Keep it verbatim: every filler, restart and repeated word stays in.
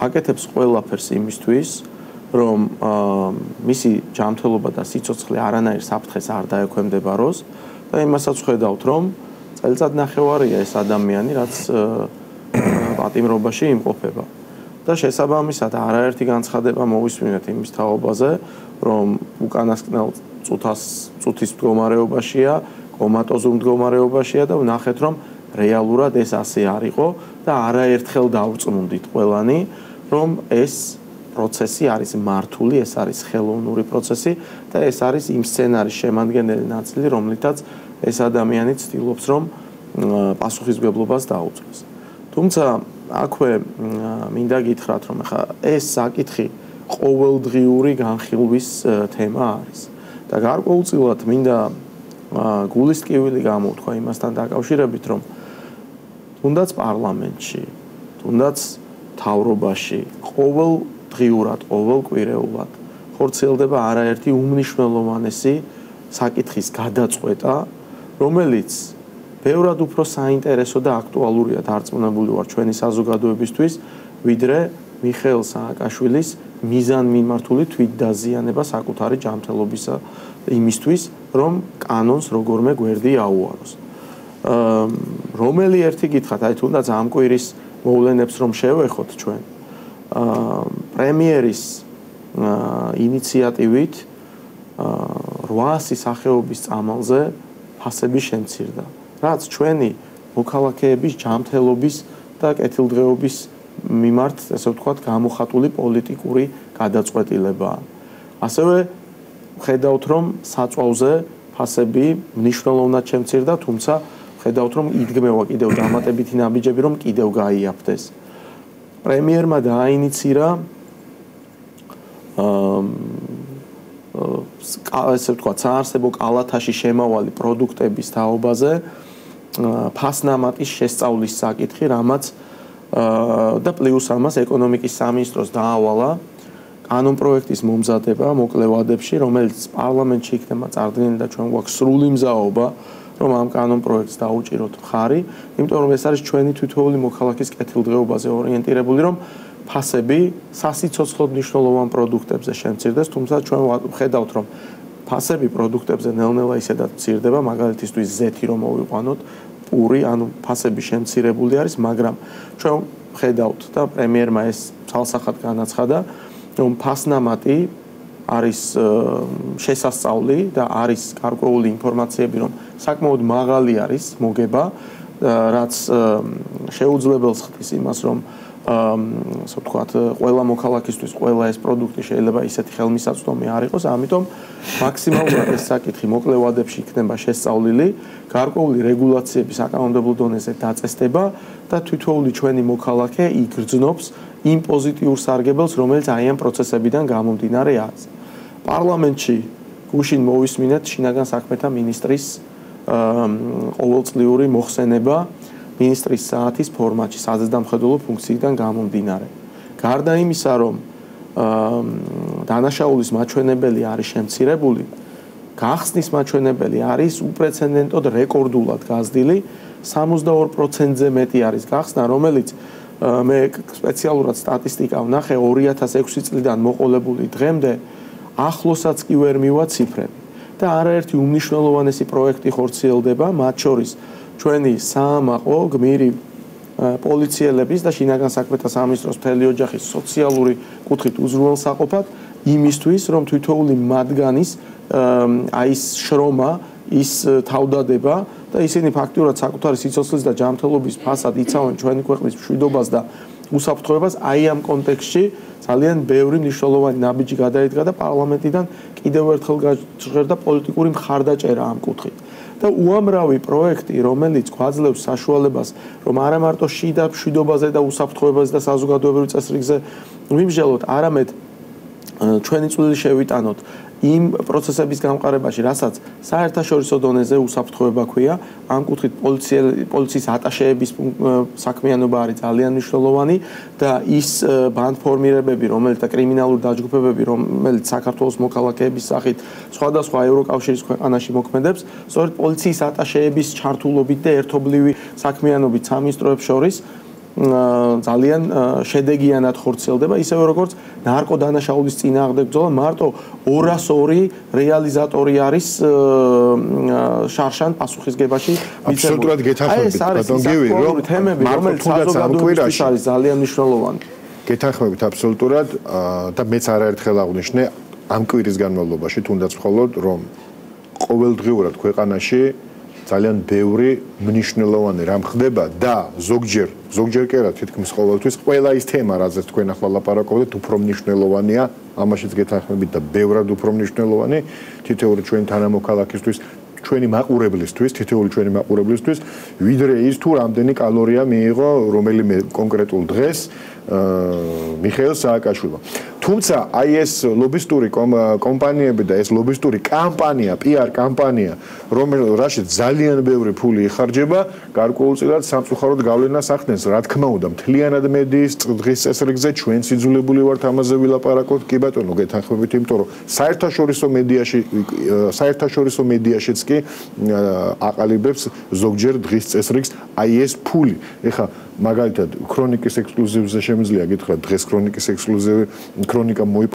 აკეთებს ყველაფერს იმისთვის, რომ მისი ჯანმრთელობა და სიცოცხლე არანაირ საფრთხეს არ დაექვემდებაროს და იმასაც ხედავთ, რომ წელიწად ნახევარია ეს ადამიანი, რაც პატიმრობაში იმყოფება. და შესაბამისად არაერთი განცხადება მოვისმინეთ იმის თაობაზე, რომ უკანასკნელ წუთას წუთის მდგომარეობაშია, კომატოზურ მდგომარეობაშია და ვნახეთ, რომ რეალურად ეს ასე არ იყო და არაერთხელ დავრწმუნდით ყველანი, რომ ეს პროცესი არის მართული, ეს არის ხელოვნური პროცესი და ეს არის იმ სცენარის შემადგენელი ნაწილი, რომლითაც ეს ადამიანი ცდილობს, რომ პასუხისმგებლობას დაუწვეს. თუმცა აქვე მინდა გითხრათ, რომ ხა ეს საკითხი ყოველდღიური განხილვის თემა არის და გარკვეულწილად მინდა გულისტკივილი გამოვთქვა იმასთან დაკავშირებით, რომ თუნდაც პარლამენტში, თუნდაც მთავრობაში ყოველდღიურად, ყოველკვირეულად ხორციელდება არაერთი უმნიშვნელოვანესი საკითხის გადაწყვეტა, რომელიც ბევრად უფრო საინტერესო და აქტუალურია დარწმუნებული ვარ ჩვენი საზოგადოებისთვის, ვიდრე მიხეილ სააკაშვილის მიზანმიმართული თვითდაზიანება საკუთარი ჯანმრთელობისა იმისთვის, რომ კანონს როგორმე გვერდი აუაროს. რომელი ერთი გითხრათ, აი თუნდაც ამ კვირის მოვლენებს რომ შევეხოთ ჩვენ, პრემიერის ინიციატივით რვაასი სახეობის წამალზე ფასები შემცირდა. რაც ჩვენი მოქალაქეების ჯანმრთელობის და კეთილდღეობის მიმართ, ესე ვთქვათ, გამოხატული პოლიტიკური გადაწყვეტილებაა. ასევე ხედავთ, რომ საწვავზე ფასები მნიშვნელოვნად შემცირდა, თუმცა ხედავთ, რომ იდგმევა კიდევ დამატებითი ნაბიჯები, რომ კიდევ გაიაფთეს. პრემიერმა დააინიცირა ესე ვთქვათ, საარსებო კალათაში შემავალი პროდუქტების თაობაზე ფასნამატის შესწავლის საკითხი, რამაც და პლუს ამას ეკონომიკის სამინისტროს დაავალა კანონ პროექტის მომზადება მოკლე ვადებში, რომელიც პარლამენტში იქნება წარდგენილი და ჩვენ გვაქვს სრული მზაობა, რომ ამ კანონ პროექტს დაუჭიროთ მხარი, იმიტომ რომ ეს არის ჩვენი თითოეული მოქალაქის კეთილდღეობაზე ორიენტირებული, რომ ფასები სასიცოცხლოდ მნიშვნელოვან პროდუქტებზე შემცირდეს, თუმცა ჩვენ ხედავთ, რომ ფასები პროდუქტებზე ნელ-ნელა ისედაც მცირდება, მაგალითისთვის ზეთი რომ მოვიყვანოთ, პური, ანუ ფასები შემცირებული არის, მაგრამ ჩვენ ხედავთ და პრემიერმა ეს ცალსახად განაცხადა, რომ ფასნამატი არის შესასწავლი და არის გარკვეული ინფორმაციები, რომ საკმაოდ მაღალი არის მოგება, რაც შეუძლებელს ხდის იმას, რომ ასე ვთქვათ, ყველა მოქალაქისთვის ყველა ეს პროდუქტი შეიძლება ისეთი ხელმისაწვდომი არ იყოს, ამიტომ მაქსიმალურად ეს საკითხი მოკლე ვადებში იქნება შესწავლილი, გარკვეული რეგულაციების საკანონმდებლო დონეზე დაწესდება და თითოეული ჩვენი მოქალაქე იგრძნობს იმ პოზიტიურ სარგებელს, რომელიც აი ამ პროცესებიდან გამომდინარე არის. პარლამენტში გუშინ მოვისმინეთ შინაგან საქმეთა მინისტრის ყოველწლიური მოხსენება მინისტრის საათის ფორმატში საზედამხედველო ფუნქციიდან გამომდინარე. გარდა იმისა, რომ დანაშაულის მაჩვენებელი არის შემცირებული, გახსნის მაჩვენებელი არის უპრეცედენტოდ რეკორდულად გაზრდილი, სამოცდაორ პროცენტზე მეტი არის გახსნა, რომელიც მე სპეციალურად სტატისტიკა ვნახე ორი ათას ექვსი წლიდან მოყოლებული დღემდე ახლოსაც კი ვერ მივა ციფრები. და არაერთი უმნიშვნელოვანესი პროექტი ხორციელდება, მათ შორის ჩვენი საამაყო, გმირი პოლიციელების და შინაგან საქმეთა სამინისტროს მთელი ოჯახის სოციალური კუთხით უზრუნველსაყოფად იმისთვის, რომ თითოეული მათგანის აი ეს შრომა, ის თავდადება და ისინი ფაქტიურად საკუთარი სიცოცხლის და ჯანმრთელობის ფასად იცავენ ჩვენი ქვეყნის მშვიდობას და უსაფრთხოებას, აი ამ კონტექსტში ძალიან ბევრი მნიშვნელოვანი ნაბიჯი გადაიდგა და პარლამენტიდან კიდევ ერთხელ გაჟღერდა პოლიტიკური მხარდაჭერა ამ კუთხით. და უამრავი პროექტი, რომელიც გვაძლევს საშუალებას, რომ არა მარტო შიდა მშვიდობაზე და უსაფრთხოებაზე და საზოგადოებრივ წესრიგზე ვიმსჯელოთ, არამედ ჩვენი წვლილი შევიტანოთ იმ პროცესების გამყარებაში, რასაც საერთაშორისო დონეზე უსაფრთხოება ქვია, ამ კუთხით პოლიციის ატაშეების საქმიანობა არის ძალიან მნიშვნელოვანი და ის ბანდფორმირებები, რომელიც და კრიმინალური დაჯგუფებები, რომელიც საქართველოს მოქალაქეების სახით სხვადასხვა ევროკავშირის ქვეყანაში მოქმედებს, სწორედ პოლიციის ატაშეების ჩართულობით და ერთობლივი საქმიანობით სამინისტროებს შორის ძალიან შედეგიანად ხორციელდება, ისევე როგორც ნარკოდანაშაულის წინააღმდეგ ბრძოლა მარტო ორას ორი რეალიზატორი არის შარშან პასუხისგებაში მიცემული. აბსოლუტურად გეთანხმებით, ბატონ გივი, რომ თემები, რომელიც საზოგადოებისთვის არის ძალიან მნიშვნელოვანი. გეთანხმებით აბსოლუტურად და მეც არაერთხელ აღვნიშნე ამ კვირის განმავლობაში, თუნდაც მხოლოდ რომ ყოველდღიურად ქვეყანაში ძალიან ბევრი მნიშვნელოვანი რამ ხდება და ზოგჯერ ზოგჯერ კი არა თითქმის ყოველთვის ყველა ის თემა, რაზეც თქვენ ახლა ლაპარაკობთ, უფრო მნიშვნელოვანია, ამაშიც გეთანხმებით და ბევრად უფრო მნიშვნელოვანი თითოეული ჩვენი თანამოქალაქისთვის, ჩვენი მაყურებლისთვის, თითოეული ჩვენი მაყურებლისთვის, ვიდრე ის თუ რამდენი კალორია მიიღო რომელიმე კონკრეტულ დღეს მიხეილ სააკაშვილმა. თუმცა აი ეს ლობისტური კომპანიები და ეს ლობისტური კამპანია, პი არ კამპანია, რომელშიც ძალიან ბევრი ფული იხარჯება, გარკვეულწილად სამწუხაროდ გავლენას ახდენს, რა თქმა უნდა, მთლიანად მედიის დღის წესრიგზე ჩვენც იძულებული ვართ ამაზე ვილაპარაკოთ, კი ბატონო, გეთანხმებით, იმიტომ რომ საერთაშორისო მედიაში, საერთაშორისო მედიაშიც კი აყალიბებს ზოგჯერ დღის წესრიგს აი ეს ფული. ეხლა მაგალითად ქრონიკის ექსკლუზივზე შემიძლია გითხრათ დღეს ქრონიკის ექსკლუზივი ქრონიკა მოიპოვება